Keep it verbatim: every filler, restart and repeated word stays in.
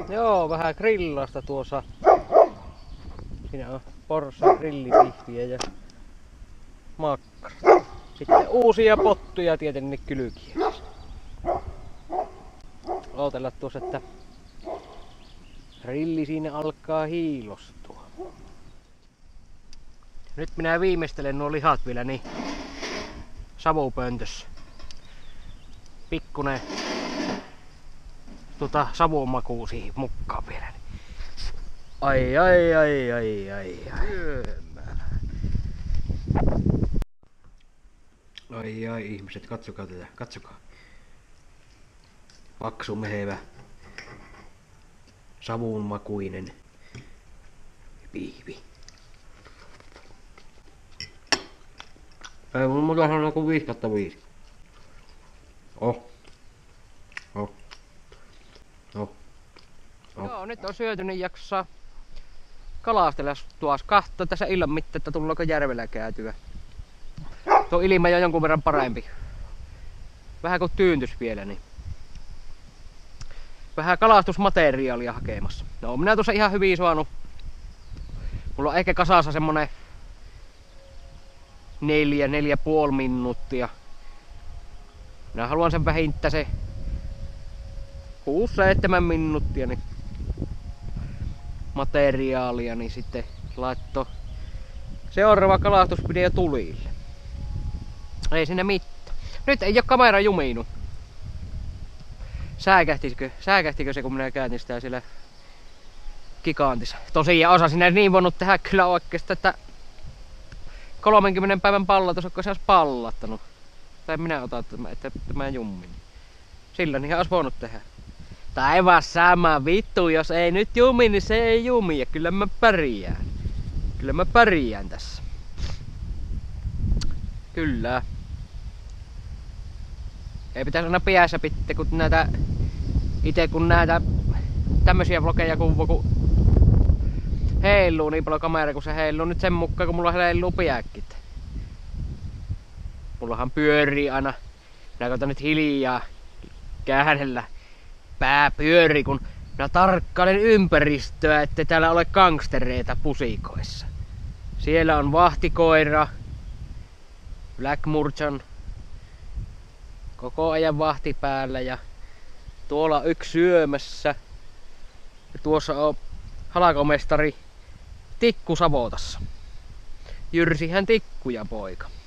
Joo, vähän grillasta tuossa. Siinä on porsa grillipihviä ja makkarat. Sitten uusia pottuja tietenkin kylkiä. Ootella tuossa, että grilli siinä alkaa hiilostua. Nyt minä viimeistelen nuo lihat vielä niin savupöntössä. Pikkunen tota savun makuu siihen mukaan vielä. Ai ai ai ai ai ai. Ai ai ihmiset, katsokaa tätä, katsokaa. Paksu mehevä, savun makuinen pihvi. Ei mun muuta sanoa kuin viiskatta viisi. Oh. Oh. Oh. Oh. Joo, nyt on syöty, niin jaksaa kalastella tuossa. Kahtoa tässä illan mittaan, että tullaanko järvellä käytyä. Tuo ilma jo jonkun verran parempi. Vähän kuin tyyntys vielä, niin vähän kalastusmateriaalia hakemassa. No minä tuossa ihan hyvin saanut. Mulla on ehkä kasassa semmonen neljä, neljä puoli minuuttia. Minä haluan sen vähintään se kuusi seitsemän minuuttia niin materiaalia, niin sitten laitto seuraava kalastusvideo tulille. Ei sinne mitään. Nyt ei oo kamera jumiinut. Sääkähtikö, sääkähtikö se kun minä kääntin sitä siellä gigantissa. Tosiaan osasin näin niin voinut tehdä kyllä oikeesti, että kolmenkymmenen päivän pallatus, kun se olisi pallattanut. Tai minä otan, että mä jummin. Sillä niin olisi voinut tehdä. Taivaan sama vittu, jos ei nyt jumi, niin se ei jumi. Ja kyllä mä pärjään. Kyllä mä pärjään tässä. Kyllä. Ei pitäisi aina piässä pitää, kun näitä ite kun näitä tämmösiä vlogeja kuvaa, kun heiluu niin paljon kamera, kun se heiluu nyt sen mukaan, kun mulla heiluu piäkkit. Mullahan pyörii aina. Minä koitan nyt hiljaa käännellä. Pää pyörii, kun minä tarkkailen ympäristöä, ettei täällä ole gangstereita pusikoissa. Siellä on vahtikoira, Black Murchan, koko ajan vahti päällä ja tuolla on yksi syömässä. Ja tuossa on halakomestari Tikku savotassa. Jyrsihän tikkuja poika.